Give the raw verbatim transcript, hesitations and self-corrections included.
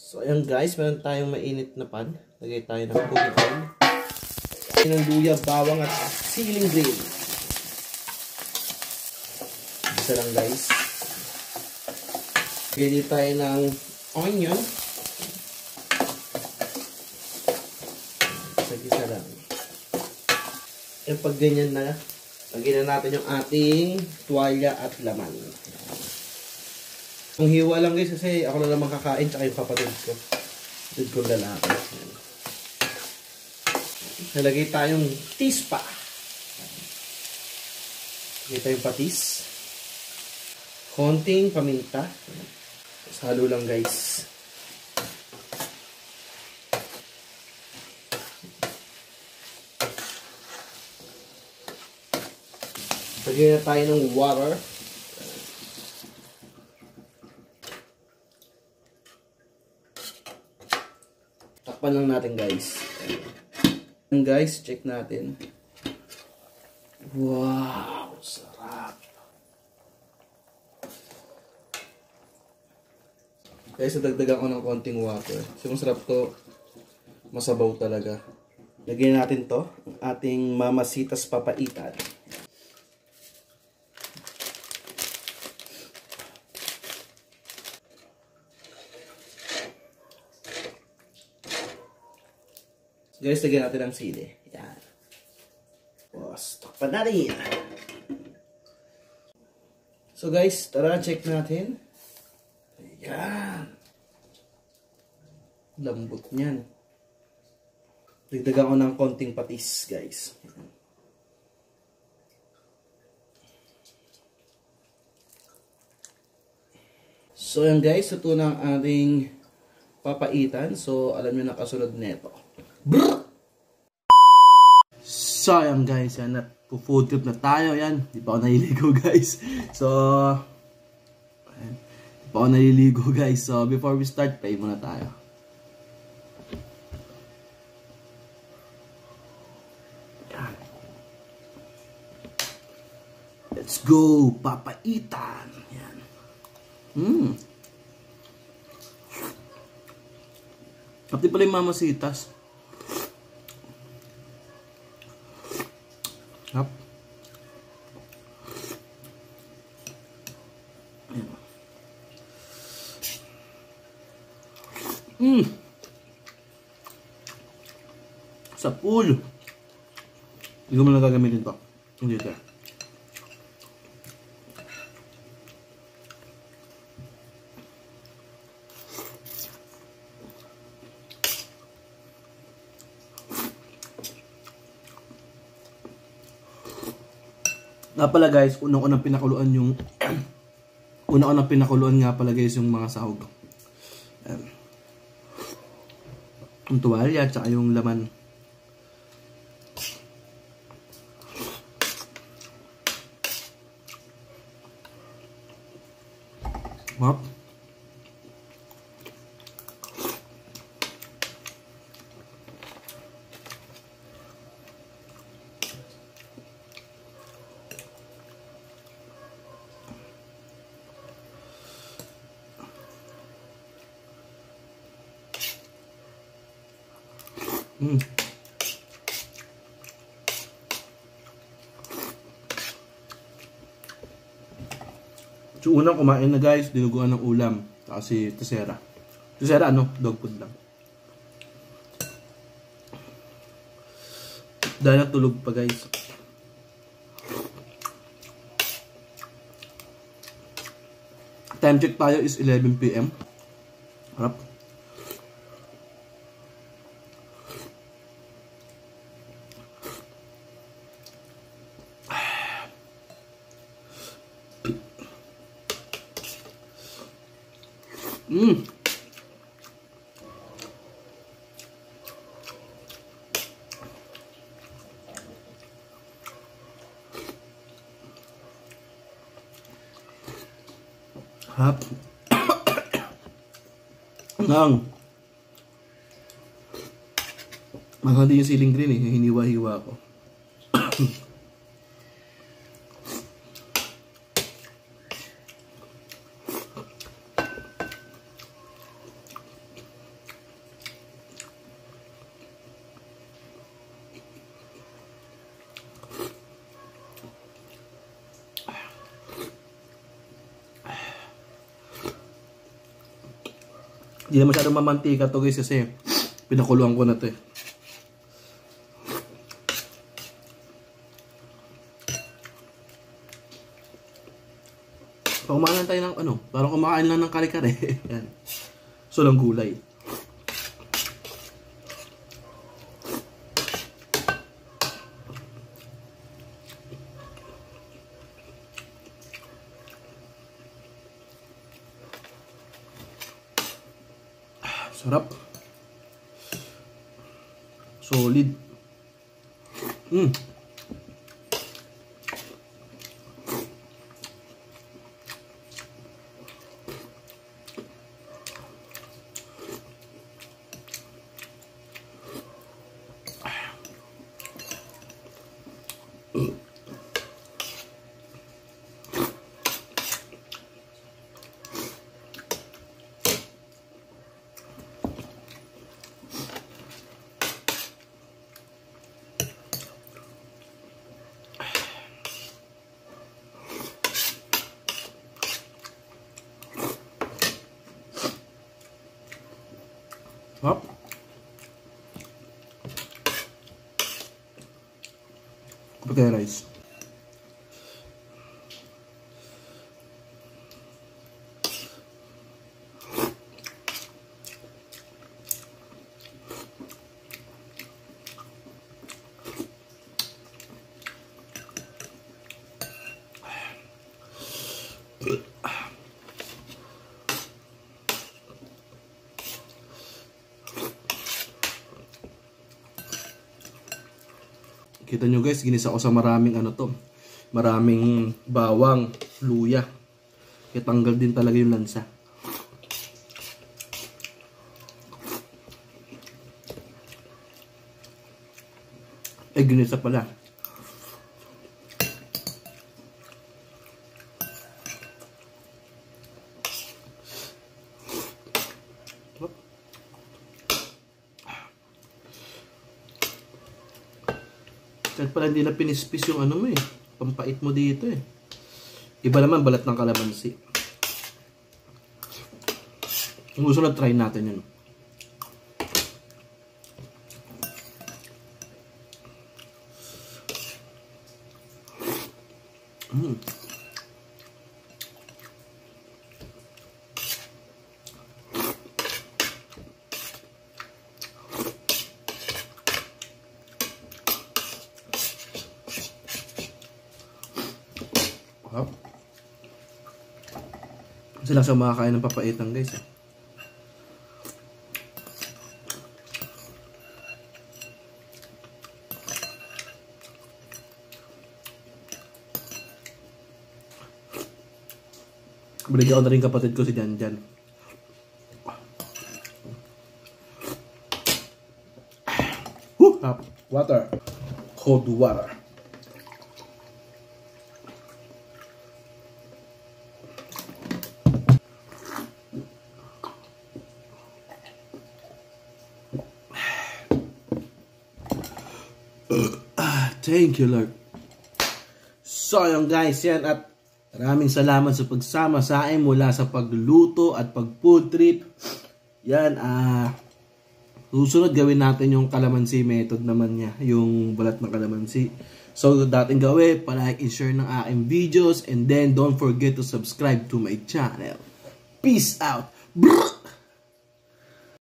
So, ayan guys, meron tayong mainit na pan. Lagay tayo ng cooking oil. Lagay ng luya, bawang at siling green. Isa lang guys. Lagay tayo ng onion. Isa-isa lang. E pag ganyan na, lagyan na natin yung ating tuwalya at laman. Ang hiwa lang guys kasi ako na naman kakain tsaka yung kapatid ko. Kapatid kong lalaki. Nalagay tayong tispa. Nalagay tayong patis. Konting paminta. Tapos halo lang guys. Lagyan na tayo ng water. Takpan lang natin guys. And guys, check natin. Wow, sarap. Guys, dagdagan ko ng konting water. Kasi masarap to. Masabaw talaga. Lagyan natin to, ang ating mamasitas papaitan. Guys, lagyan natin ang sili. Yan. Tapos, takpan natin. So guys, tara, check natin. Ayan. Lambot niyan. Dagdagan ko ng konting patis, guys. So yan guys, ito na ang ating papaitan. So, alam nyo na kasunod neto. Brrr! So, ayan guys, yan, food trip na tayo, yan, di pa ako naliligo guys, so, ayan, di pa ako naliligo guys, so, before we start, pray muna tayo. Ayan. Let's go, papaitan, yan, hmm, kapti pala yung mamasitas. Hap. Mm. Sa pool. Hindi ko man gagamitin to. Hindi ito. Nga pala guys, unang-unang pinakuluan yung unang-unang pinakuluan nga pala guys yung mga sahog. Um, yung tuwalya at saka yung laman. Hop. Mm. So unang kumain na guys, dinuguan ng ulam. Kasi tesera. Tesera ano? Dog food lang. Dahil natulog pa guys. Time check tayo is eleven p m Harap. Mm. Hap. Nang. Mahali yung siling green eh, hiniwa-hiwa ko. Hindi na masyadong mamantika to guys kasi pinakuluan ko na to eh. Kumain tayo ng ano, parang kumakain lang ng kare-kare. Yan. So lang gulay. Sarap. Solid. Mm. Hop. Kapatid rice. Kita nyo guys, ginisa ko sa maraming ano to, maraming bawang, luya. Kaya tanggal din talaga yung lansa. Eh, ginisa pala. Kahit pala hindi na pinispis yung ano mo eh. Pampait mo dito eh. Iba naman balat ng kalamansi. Kung gusto na try natin yun. Mm. Hop. Kasi lang siya makakain ng papaitan guys eh. Binigyan ko na rin kapatid ko si Janjan. Woo! Water. Cold water. Thank you, Lord. So, yun guys, yan at maraming salamat sa pagsama sa akin mula sa pagluto at pag-food trip. Yan, ah, uh, susunod gawin natin yung calamansi method naman niya, yung balat ng calamansi. So, dating gawin, palike and share ng aking videos and then don't forget to subscribe to my channel. Peace out. Brrr!